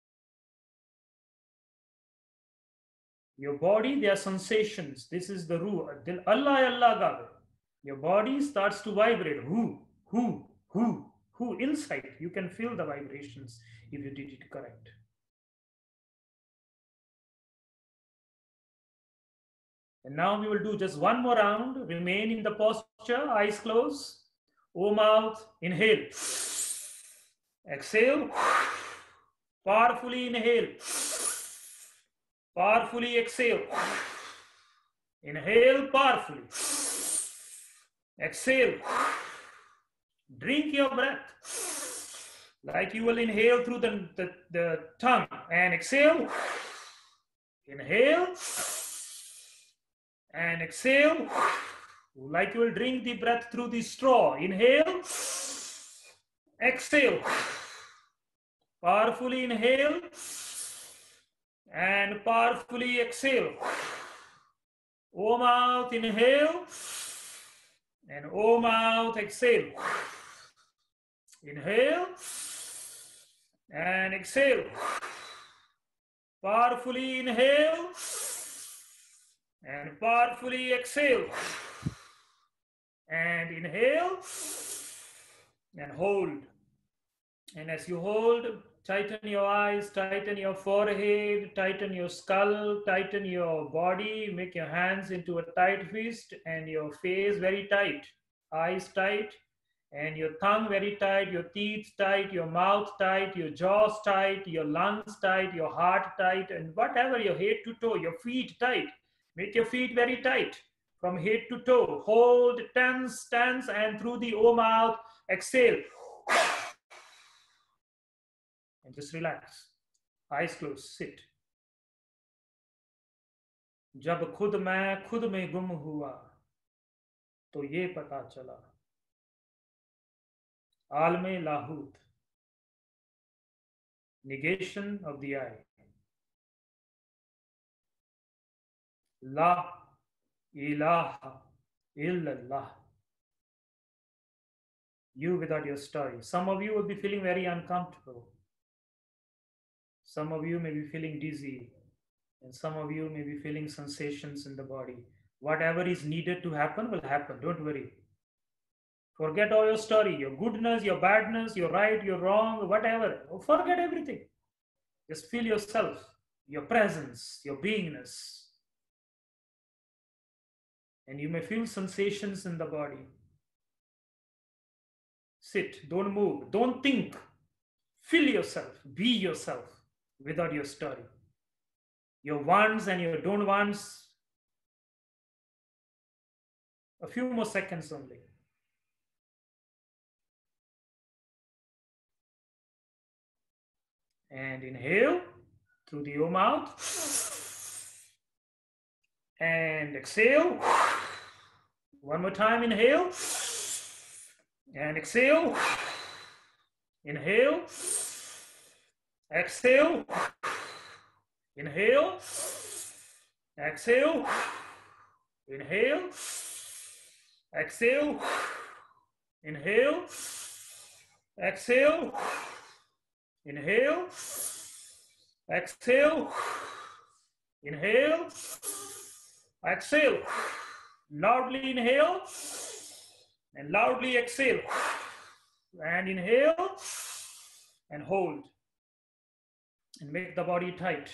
Your body, there are sensations. This is the Ru. Allah, Allah, God. Your body starts to vibrate. Who, who, who, who. Inside, you can feel the vibrations if you did it correct. And now we will do just one more round. Remain in the posture, eyes closed. O mouth, inhale. Exhale. Powerfully inhale. Powerfully exhale. Inhale powerfully. Exhale. Drink your breath. Like you will inhale through the, the, the tongue and exhale. Inhale. And exhale. Like you will drink the breath through the straw. Inhale. Exhale. Powerfully inhale. And powerfully exhale. O mouth inhale. And O mouth exhale. Inhale. And exhale. Powerfully inhale. And powerfully exhale. And inhale. And hold. And as you hold, tighten your eyes, tighten your forehead, tighten your skull, tighten your body, make your hands into a tight fist and your face very tight, eyes tight, And your tongue very tight, your teeth tight, your mouth tight, your jaws tight, your lungs tight, your heart tight, and whatever, your head to toe, your feet tight. Make your feet very tight from head to toe. Hold, tense, tense, and through the O mouth, exhale. And just relax. Eyes closed, sit. जब खुद मैं खुद में गुम हुआ तो ये पता चला आलमे लाहूत, negation of the I. La ilaha illallah. You without your story. Some of you will be feeling very uncomfortable. Some of you may be feeling dizzy. And some of you may be feeling sensations in the body. Whatever is needed to happen will happen. Don't worry. Forget all your story, your goodness, your badness, your right, your wrong, whatever. Forget everything. Just feel yourself, your presence, your beingness. And you may feel sensations in the body. Sit, don't move, don't think. Feel yourself, be yourself without your story. Your wants and your don't wants. A few more seconds only. And inhale through the O mouth. And exhale. One more time, inhale. And exhale. Inhale. Exhale. Inhale. Exhale. Inhale. Exhale. Inhale. Exhale. Inhale. Exhale. Inhale. Exhale. Loudly inhale. And loudly exhale. And inhale. And hold. And make the body tight.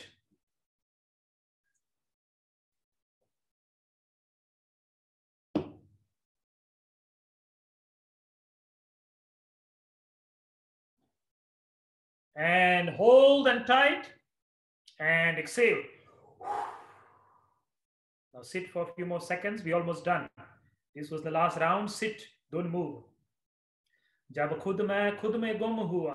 And hold and tight. And exhale. Now sit for a few more seconds. We're almost done. This was the last round. Sit. Don't move. जब खुद मैं खुद में गुम हुआ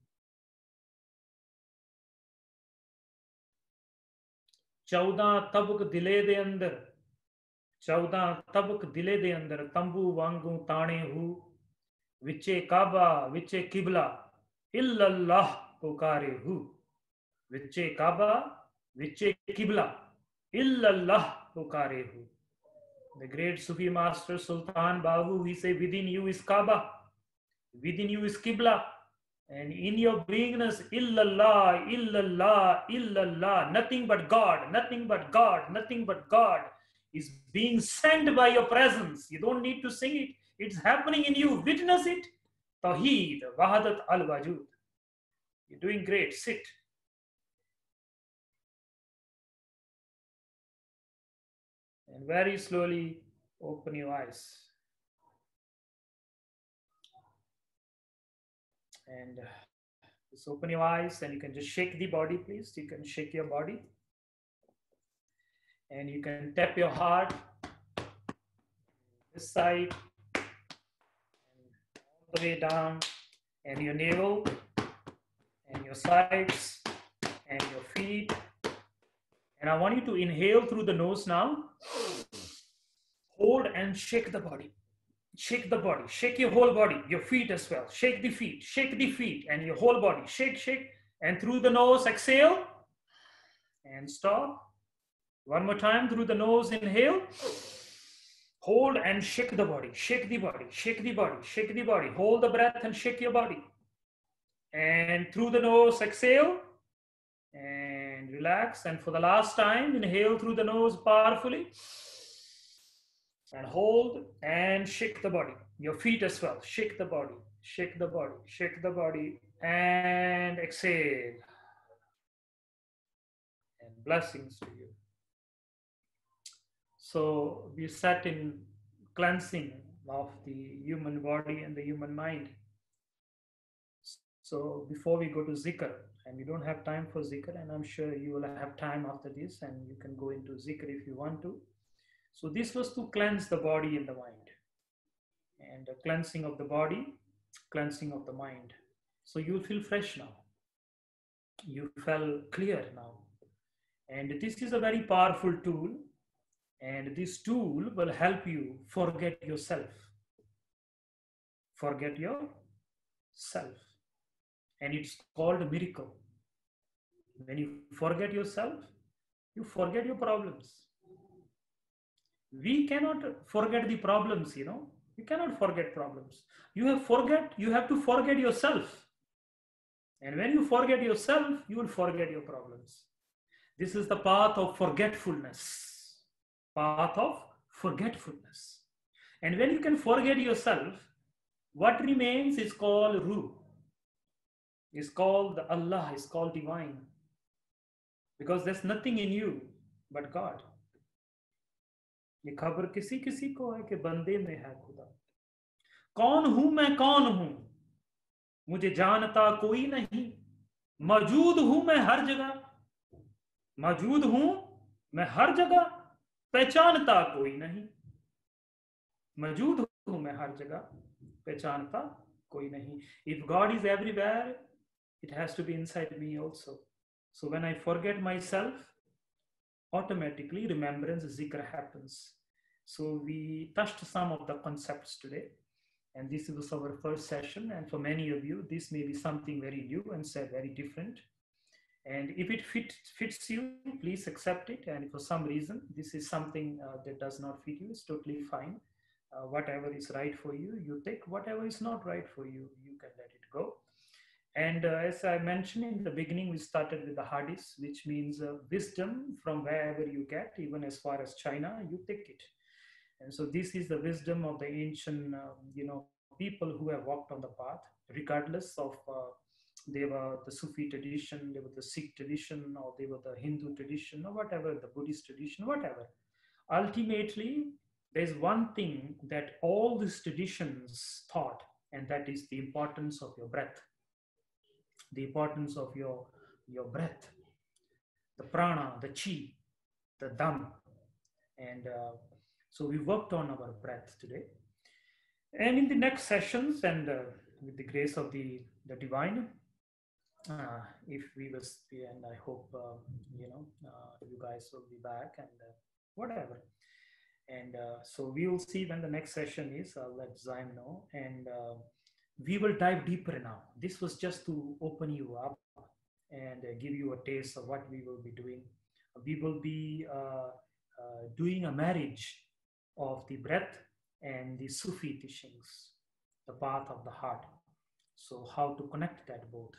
चौदह तबक दिले दे अंदर चौदह तबक दिले दे अंदर तंबू वांगू ताने हु विचे काबा विचे किबला इल्लल्लाह पुकारे हु विचे काबा विचे किबला illallah pukarehu. The great Sufi master Sultan Bahu, he said, within you is Kaaba, within you is Qibla, and in your beingness, illallah, illallah, illallah, nothing but God, nothing but God, nothing but God is being sent by your presence. You don't need to sing it. It's happening in you. Witness it. Tawheed, Wahadat al-Wajud. You're doing great. Sit. And very slowly open your eyes. And just open your eyes and you can just shake the body, please. You can shake your body. And you can tap your heart this side and all the way down, and your navel and your sides and your feet. And I want you to inhale through the nose now. Hold and shake the body. Shake the body. Shake your whole body. Your feet as well. Shake the feet. Shake the feet and your whole body. Shake, shake. And through the nose, exhale. And stop. One more time. Through the nose, inhale. Hold and shake the body. Shake the body. Shake the body. Shake the body. Hold the breath and shake your body. And through the nose, exhale. And relax. And for the last time, inhale through the nose powerfully. And hold and shake the body. Your feet as well. Shake the body. Shake the body. Shake the body. And exhale. And blessings to you. So we sat in cleansing of the human body and the human mind. So before we go to zikr, and we don't have time for zikr, and I'm sure you will have time after this, and you can go into zikr if you want to. So this was to cleanse the body and the mind, and the cleansing of the body, cleansing of the mind. So you feel fresh now. You feel clear now. And this is a very powerful tool. And this tool will help you forget yourself. Forget yourself. And it's called a miracle. When you forget yourself, you forget your problems. We cannot forget the problems, you know. You cannot forget problems. You have forget, you have to forget yourself. And when you forget yourself, you will forget your problems. This is the path of forgetfulness. Path of forgetfulness. And when you can forget yourself, what remains is called Ruh. It's called Allah, it's called divine. Because there's nothing in you but God. ये खबर किसी किसी को है कि बंदे में है खुदा. कौन हूं मैं कौन हूं, मुझे जानता कोई नहीं. मौजूद हूं मैं हर जगह, मौजूद हूं मैं हर जगह, पहचानता कोई नहीं. मौजूद हूं मैं हर जगह, पहचानता कोई नहीं. If God is everywhere, it has to be inside me also. So when I forget myself, automatically remembrance zikr happens. So we touched some of the concepts today, and this was our first session. And for many of you, this may be something very new and said very different. And if it fit, fits you, please accept it. And if for some reason this is something uh, that does not fit you, it's totally fine. Uh, whatever is right for you, you take. Whatever is not right for you, you can let it go. And uh, as I mentioned in the beginning, we started with the hadith, which means uh, wisdom from wherever you get, even as far as China, you take it. And so this is the wisdom of the ancient, uh, you know, people who have walked on the path, regardless of uh, they were the Sufi tradition, they were the Sikh tradition, or they were the Hindu tradition, or whatever, the Buddhist tradition, whatever. Ultimately, there's one thing that all these traditions taught, and that is the importance of your breath. The importance of your, your breath, the prana, the chi, the dam. And uh, so we worked on our breath today. And in the next sessions, and uh, with the grace of the, the divine, uh, if we will, and I hope, uh, you know, uh, you guys will be back and uh, whatever. And uh, so we will see when the next session is. I'll let Zaim know. And uh, we will dive deeper now. This was just to open you up and uh, give you a taste of what we will be doing. We will be uh, uh, doing a marriage of the breath and the Sufi teachings, the path of the heart. So how to connect that both.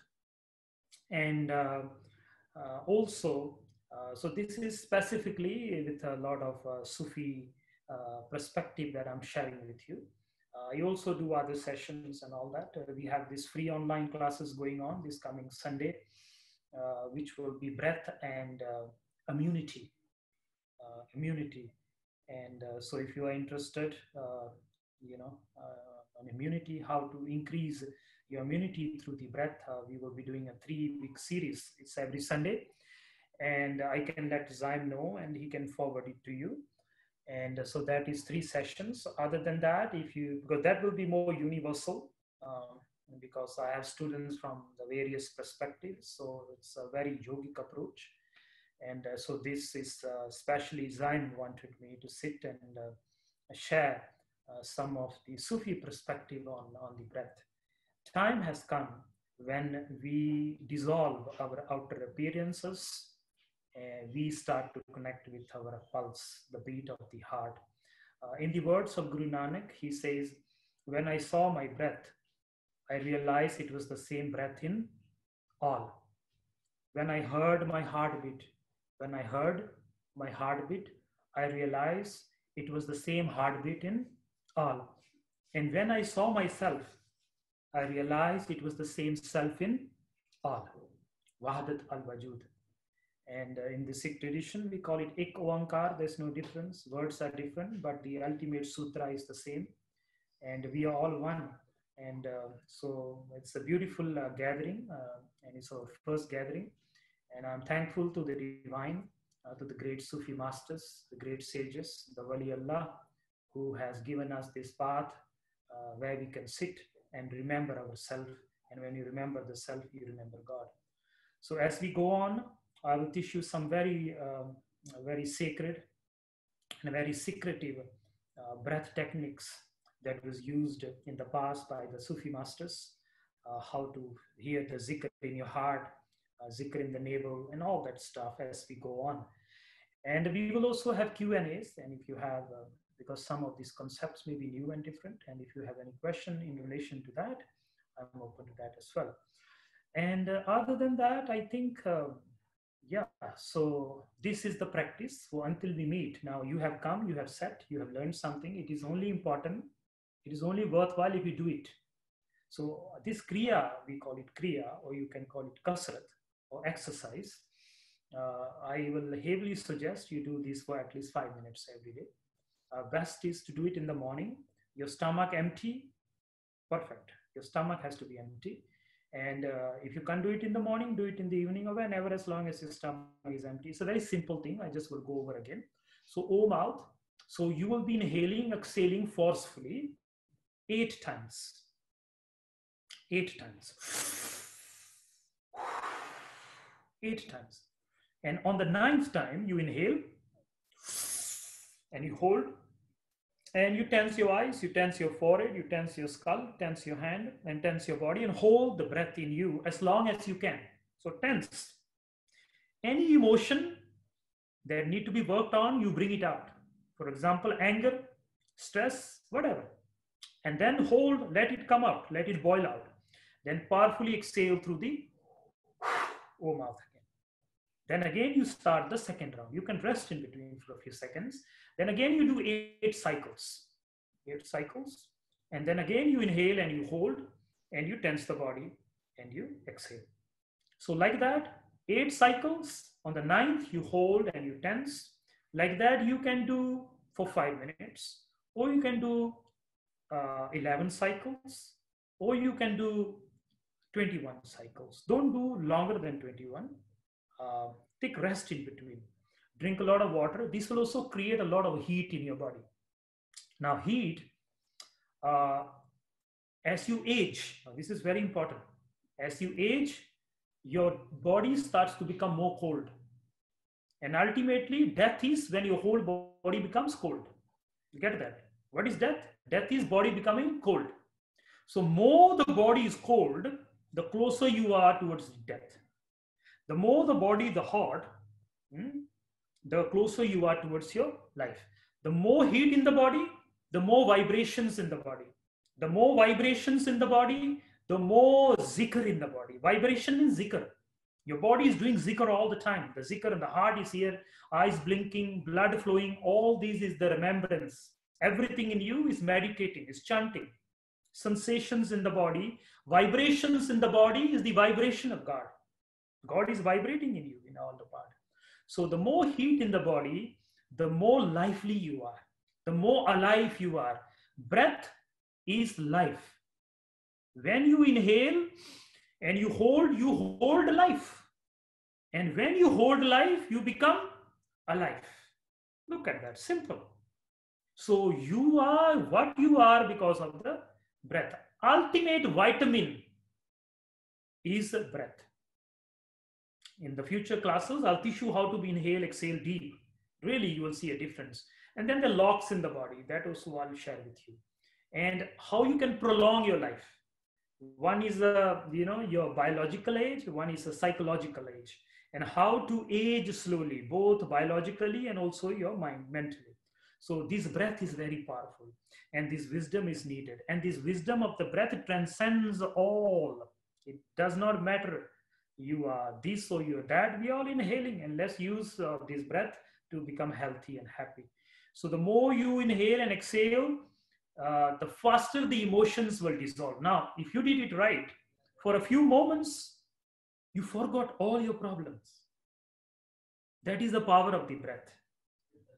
And uh, uh, also, uh, so this is specifically with a lot of uh, Sufi uh, perspective that I'm sharing with you. Uh, I also do other sessions and all that. Uh, we have these free online classes going on this coming Sunday, uh, which will be breath and uh, immunity. Uh, immunity. And uh, so if you are interested, uh, you know, uh, on immunity, how to increase your immunity through the breath, uh, we will be doing a three-week series. It's every Sunday. And I can let Zaim know, and he can forward it to you. And so that is three sessions. Other than that, if you, because that will be more universal, um, because I have students from the various perspectives. So it's a very yogic approach. And uh, so this is uh, especially Zaim wanted me to sit and uh, share uh, some of the Sufi perspective on, on the breath. Time has come when we dissolve our outer appearances. Uh, we start to connect with our pulse, the beat of the heart. Uh, in the words of Guru Nanak, he says, when I saw my breath, I realized it was the same breath in all. When I heard my heartbeat, when I heard my heartbeat, I realized it was the same heartbeat in all. And when I saw myself, I realized it was the same self in all. Wahdat al-Wajud. And uh, in the Sikh tradition, we call it Ik Oankar. There's no difference. Words are different, but the ultimate sutra is the same. and we are all one. And uh, so it's a beautiful uh, gathering, uh, and it's our first gathering. And I'm thankful to the divine, uh, to the great Sufi masters, the great sages, the Wali Allah, who has given us this path uh, where we can sit and remember ourselves. And when you remember the self, you remember God. So as we go on, I will teach you some very, um, very sacred and very secretive uh, breath techniques that was used in the past by the Sufi masters, uh, how to hear the zikr in your heart, uh, zikr in the navel, and all that stuff as we go on. And we will also have Q and A's, and if you have, uh, because some of these concepts may be new and different, and if you have any question in relation to that, I'm open to that as well. And uh, other than that, I think, uh, yeah, so this is the practice. So until we meet, now you have come, you have sat, you have learned something. It is only important, it is only worthwhile if you do it. So this Kriya, we call it Kriya, or you can call it Kasrat or exercise. Uh, I will heavily suggest you do this for at least five minutes every day. Uh, best is to do it in the morning. Your stomach empty, perfect. Your stomach has to be empty. And uh, if you can't do it in the morning, do it in the evening or whenever, as long as your stomach is empty. It's a very simple thing. I just will go over again. So O mouth. So you will be inhaling, exhaling forcefully eight times. Eight times. Eight times. And on the ninth time, you inhale and you hold. And you tense your eyes, you tense your forehead, you tense your skull, tense your hand, and tense your body, and hold the breath in you as long as you can. So tense. Any emotion that need to be worked on, you bring it out. For example, anger, stress, whatever. And then hold, let it come out, let it boil out. Then powerfully exhale through the O mouth again. Then again, you start the second round. You can rest in between for a few seconds. Then again, you do eight, eight cycles, eight cycles. And then again, you inhale and you hold and you tense the body and you exhale. So like that, eight cycles. On the ninth, you hold and you tense. Like that, you can do for five minutes, or you can do uh, eleven cycles, or you can do twenty-one cycles. Don't do longer than twenty-one. Uh, take rest in between. Drink a lot of water. This will also create a lot of heat in your body. Now, heat, uh, as you age, now this is very important. As you age, your body starts to become more cold. And ultimately, death is when your whole body becomes cold. You get that? What is death? Death is body becoming cold. So more the body is cold, the closer you are towards death. The more the body is hot, hmm, the closer you are towards your life. The more heat in the body, the more vibrations in the body. The more vibrations in the body, the more zikr in the body. Vibration means zikr. Your body is doing zikr all the time. The zikr in the heart is here, eyes blinking, blood flowing. All these is the remembrance. Everything in you is meditating, is chanting. Sensations in the body, vibrations in the body is the vibration of God. God is vibrating in you in all the part. So the more heat in the body, the more lively you are, the more alive you are. Breath is life. When you inhale and you hold, you hold life. And when you hold life, you become alive. Look at that, simple. So you are what you are because of the breath. Ultimate vitamin is breath. In the future classes, I'll teach you how to inhale, exhale deep. Really, you will see a difference. And then the locks in the body, that also I'll share with you. And how you can prolong your life. One is a, you know, your biological age, one is a psychological age. And how to age slowly, both biologically and also your mind, mentally. So this breath is very powerful. And this wisdom is needed. And this wisdom of the breath transcends all. It does not matter you are this or you are that. We are all inhaling, and let's use uh, this breath to become healthy and happy. So the more you inhale and exhale, uh, the faster the emotions will dissolve. Now, if you did it right, for a few moments, you forgot all your problems. That is the power of the breath.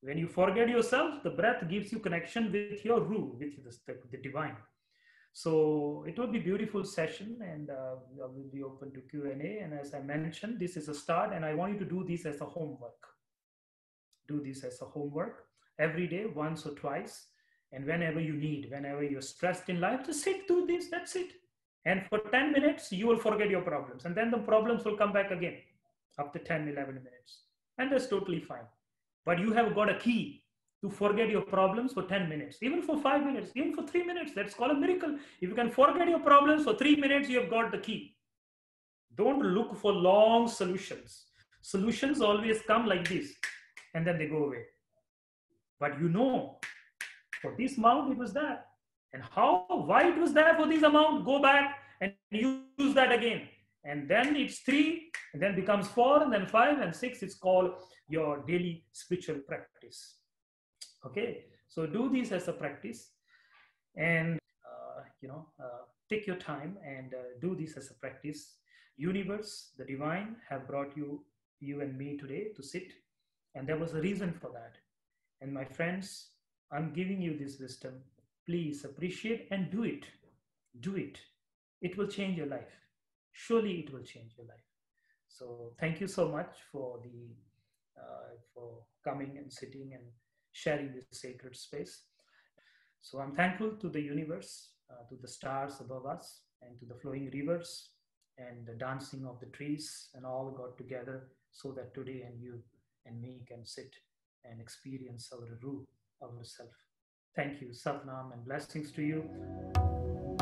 When you forget yourself, the breath gives you connection with your Ru, with the, the divine. So it will be a beautiful session, and uh, I will be open to Q and A. And as I mentioned, this is a start, and I want you to do this as a homework. Do this as a homework every day, once or twice. And whenever you need, whenever you're stressed in life, just sit, do this, that's it. And for ten minutes, you will forget your problems. And then the problems will come back again after ten, eleven minutes. And that's totally fine. But you have got a key to forget your problems for ten minutes, even for five minutes, even for three minutes. That's called a miracle. If you can forget your problems for three minutes, you have got the key. Don't look for long solutions. Solutions always come like this, and then they go away. But you know, for this amount, it was there. And how, why it was there for this amount, go back and use that again. And then it's three, and then becomes four, and then five, and six. It's called your daily spiritual practice. Okay, so do this as a practice, and uh, you know, uh, take your time and uh, do this as a practice. Universe, the divine, have brought you, you and me today to sit, and there was a reason for that. And my friends, I'm giving you this wisdom. Please appreciate and do it. Do it. It will change your life. Surely it will change your life. So thank you so much for the uh, for coming and sitting and sharing this sacred space. So I'm thankful to the universe, uh, to the stars above us, and to the flowing rivers and the dancing of the trees, and all got together so that today and you and me can sit and experience our Ru, ourself. Thank you. Satnam and blessings to you.